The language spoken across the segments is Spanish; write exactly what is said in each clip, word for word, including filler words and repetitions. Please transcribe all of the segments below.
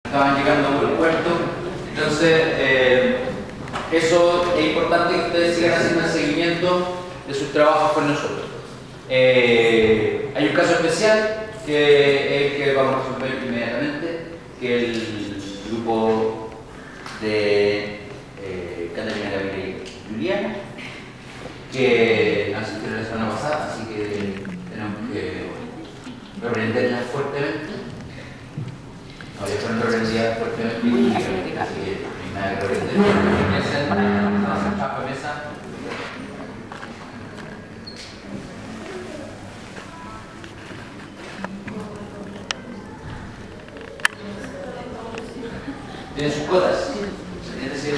estaban llegando por el puerto. Entonces, eh, eso es importante que ustedes sigan haciendo el seguimiento de sus trabajos con nosotros. Eh, hay un caso especial que es el que vamos a resolver inmediatamente, que es el grupo de eh, Catalina, Gabriela y Juliana, que asistieron la semana pasada, así que tenemos que reprenderlas fuertemente. No, ya fueron reprendidas fuertemente y públicamente, así que no hay nada que reprender. Vamos a echar por mesa. Tienen sus cotas. Es decir,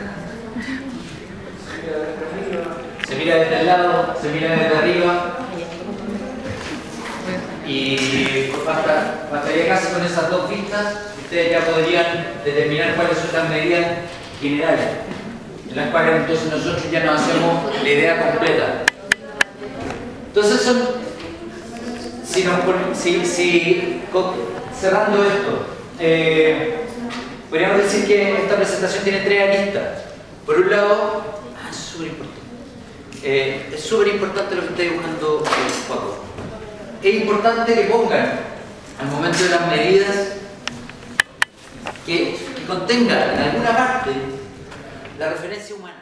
se mira desde el lado, se mira desde arriba. Y basta, bastaría casi con esas dos vistas, ustedes ya podrían determinar cuáles son las medidas generales, en las cuales entonces nosotros ya nos hacemos la idea completa. Entonces son, si, nos, si, si cerrando esto, eh, podríamos decir que esta presentación tiene tres aristas. Por un lado, ah, es súper importante, eh, es súper importante lo que está dibujando Paco. Es importante que pongan al momento de las medidas que, que contengan en alguna parte la referencia humana.